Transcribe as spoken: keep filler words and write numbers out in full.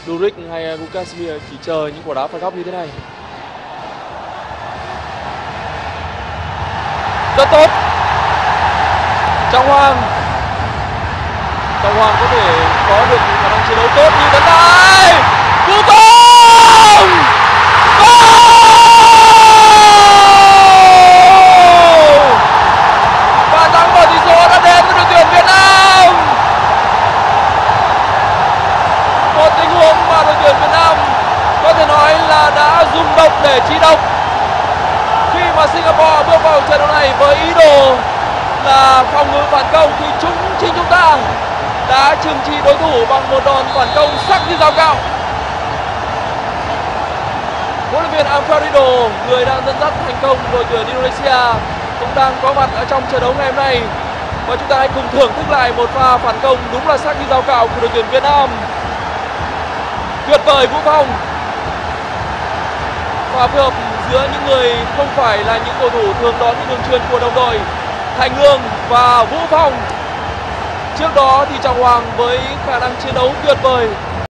Duric hay Lukasimir chỉ chờ những quả đá phạt góc như thế này. Rất tốt. Trọng Hoàng. Trọng Hoàng có thể có được khả năng chiến đấu tốt như tấn tài. Vũ Phong! Bàn thắng mở tỷ số đã đến với đội tuyển Việt Nam. Một tình huống mà đội tuyển Việt Nam có thể nói là đã dùng độc để trị độc khi mà Singapore bước vào trận đấu này với ý đồ là phòng ngự phản công, thì chúng chính chúng ta đã trừng trị đối thủ bằng một đòn phản công sắc như dao cạo. Huấn luyện viên Alfredo, người đang dẫn dắt thành công đội tuyển Indonesia, cũng đang có mặt ở trong trận đấu ngày hôm nay, và chúng ta hãy cùng thưởng thức lại một pha phản công đúng là sắc như dao cạo của đội tuyển Việt Nam. Tuyệt vời Vũ Phong, và phối hợp giữa những người không phải là những cầu thủ thường đón những đường chuyền của đồng đội, Thành Lương và Vũ Phong. Trước đó thì Trọng Hoàng với khả năng chiến đấu tuyệt vời